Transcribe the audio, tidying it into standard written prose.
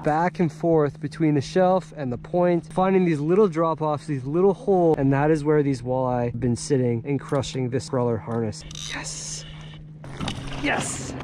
back and forth between the shelf and the point, finding these little drop-offs, these little holes, and that is where these walleye have been sitting and crushing this crawler harness. Yes! Yes!